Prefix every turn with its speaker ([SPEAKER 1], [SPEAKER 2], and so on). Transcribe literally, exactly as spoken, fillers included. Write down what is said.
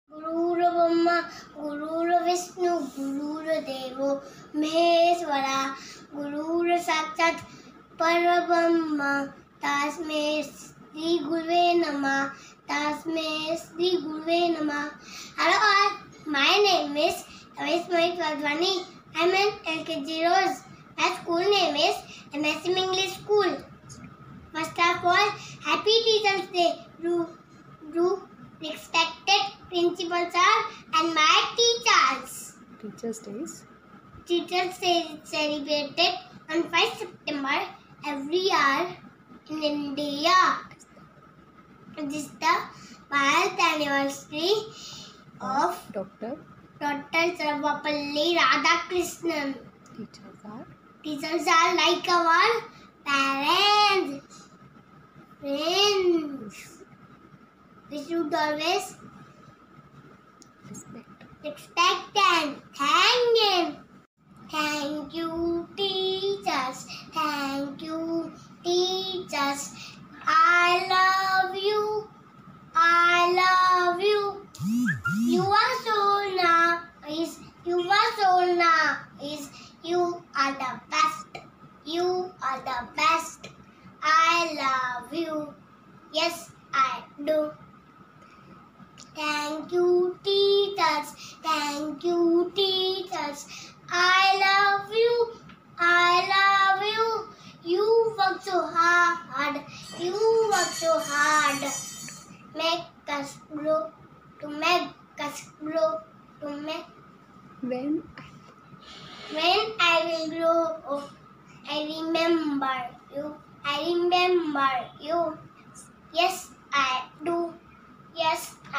[SPEAKER 1] Guru Brahma, Guru Vishnu, Guru Devo Maheshwara, Guru Sakshat Parabrahma, Tasme Sri Guruve Namah, Tasme Sri Guruve Namah. Hello all, my name is Tavish Wadhwani. I am in L K G Rose. My school name is M S M English School. First of all, Happy Teachers Day to, to respected principal sir and my teachers.
[SPEAKER 2] Teachers' Days.
[SPEAKER 1] Teachers Day is celebrated on first September every year in India. This is the birth anniversary of
[SPEAKER 2] Doctor.
[SPEAKER 1] Doctor Sarvapalli Radhakrishnan.
[SPEAKER 2] Teachers are.
[SPEAKER 1] Teachers are like our parents, friends. We should always
[SPEAKER 2] Respect.
[SPEAKER 1] respect and thank them. Thank you, teachers. Thank you, teachers. I love you. I love you. You are so nice. You are so nice. You are the best. You are the best. I love you. Yes, I do. Thank you, teachers. Thank you, teachers. I love you. I love you. You work so hard. You work so hard. Make us grow. To make us grow. To make.
[SPEAKER 2] When
[SPEAKER 1] When I will grow up, I remember you. I remember you. Yes, I do. Yes,